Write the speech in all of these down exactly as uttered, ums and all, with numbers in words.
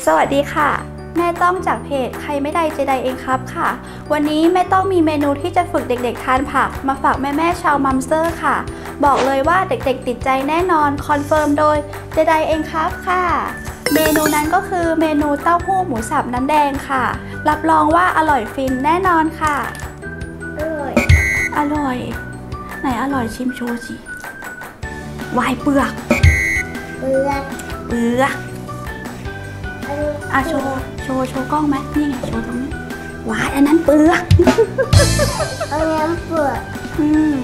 สวัสดีค่ะแม่ต้องจากเพจใครไม่ได้เจไดเองครับค่ะวันนี้แม่ต้องมีเมนูที่จะฝึกเด็กๆทานผักมาฝากแม่ๆชาวมัมสเตอร์ค่ะบอกเลยว่าเด็กๆติดใจแน่นอนคอนเฟิร์มโดยเจไดเองครับค่ะเมนูนั้นก็คือเมนูเต้าหู้หมูสับน้ำแดงค่ะรับรองว่าอร่อยฟินแน่นอนค่ะอร่อยอร่อยไหนอร่อยชิมโชว์สิวายเปลือกเปลือกเปลือกอ่ะโชว์โชว์โชว์กล้องไหมนี่ไงโชว์ตรงนี้วายอันนั้นเปลือกอันนั้นเปลือกอืม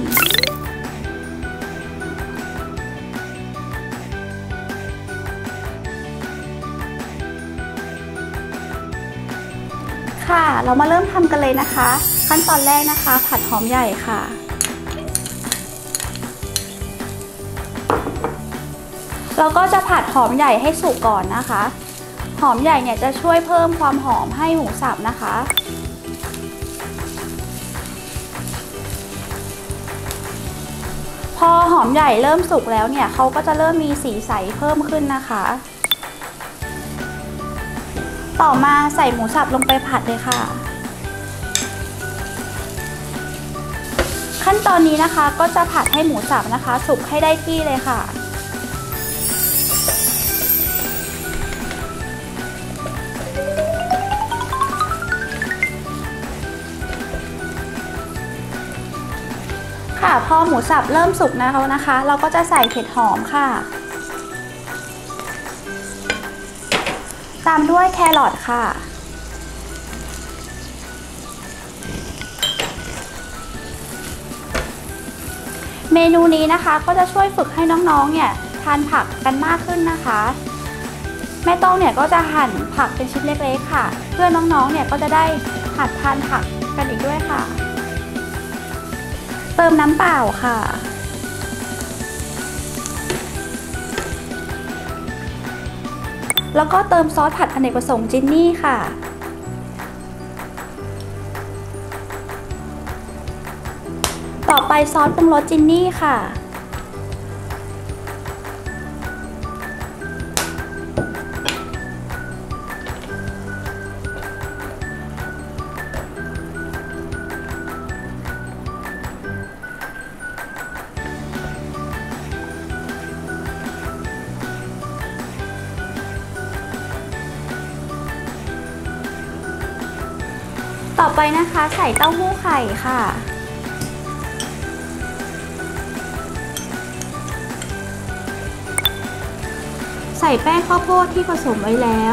ค่ะเรามาเริ่มทำกันเลยนะคะขั้นตอนแรกนะคะผัดหอมใหญ่ค่ะเราก็จะผัดหอมใหญ่ให้สุกก่อนนะคะหอมใหญ่เนี่ยจะช่วยเพิ่มความหอมให้หมูสับนะคะพอหอมใหญ่เริ่มสุกแล้วเนี่ยเขาก็จะเริ่มมีสีใสเพิ่มขึ้นนะคะต่อมาใส่หมูสับลงไปผัดเลยค่ะขั้นตอนนี้นะคะก็จะผัดให้หมูสับนะคะสุกให้ได้ที่เลยค่ะค่ะพอหมูสับเริ่มสุกนะคะนะคะเราก็จะใส่เห็ดหอมค่ะตามด้วยแครอทค่ะเมนูนี้นะคะก็จะช่วยฝึกให้น้องๆเนี่ยทานผักกันมากขึ้นนะคะแม่ต้องเนี่ยก็จะหั่นผักเป็นชิ้นเล็กๆค่ะเพื่อน้องๆเนี่ยก็จะได้หัดทานผักกันอีกด้วยค่ะเติมน้ำเปล่าค่ะแล้วก็เติมซอสผัดอเนกประสงค์จินนี่ค่ะต่อไปซอสปรุงรสจินนี่ค่ะต่อไปนะคะใส่เต้าหู้ไข่ค่ะใส่แป้งข้าวโพดที่ผสมไว้แล้ว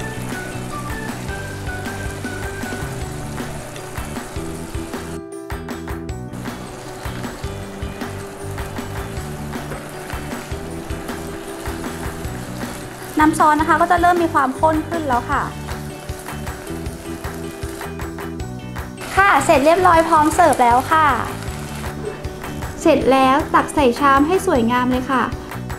น้ำซอสนะคะก็จะเริ่มมีความข้นขึ้นแล้วค่ะค่ะเสร็จเรียบร้อยพร้อมเสิร์ฟแล้วค่ะเสร็จแล้วตักใส่ชามให้สวยงามเลยค่ะ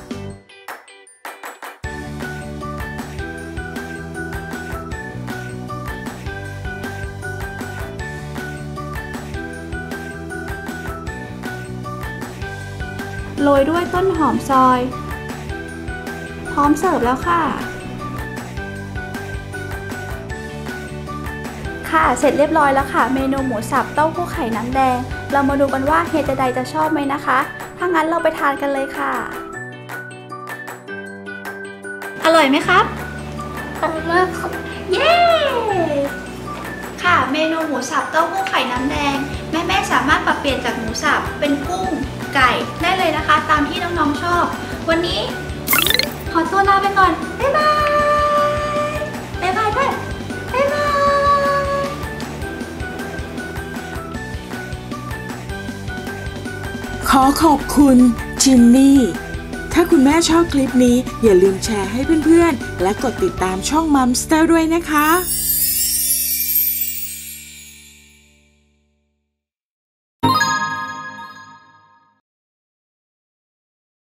โรยด้วยต้นหอมซอยพร้อมเสิร์ฟแล้วค่ะค่ะเสร็จเรียบร้อยแล้วค่ะเมนูหมูสับเต้าหู้ไข่น้ำแดงเรามาดูกันว่าเฮเจไดจะชอบไหมนะคะถ้างั้นเราไปทานกันเลยค่ะอร่อยไหมครับอร่อยมากครับเย้ค่ะเมนูหมูสับเต้าหู้ไข่น้ำแดงแม่ๆสามารถปรับเปลี่ยนจากหมูสับเป็นกุ้งไก่ได้เลยนะคะตามที่น้องๆชอบวันนี้ขอตัวลาไปก่อนบ๊ายบายบ๊ายบายด้วยบ๊ายบายขอขอบคุณจินนี่ถ้าคุณแม่ชอบคลิปนี้อย่าลืมแชร์ให้เพื่อนๆและกดติดตามช่องมัมสเตอร์ด้วยนะคะ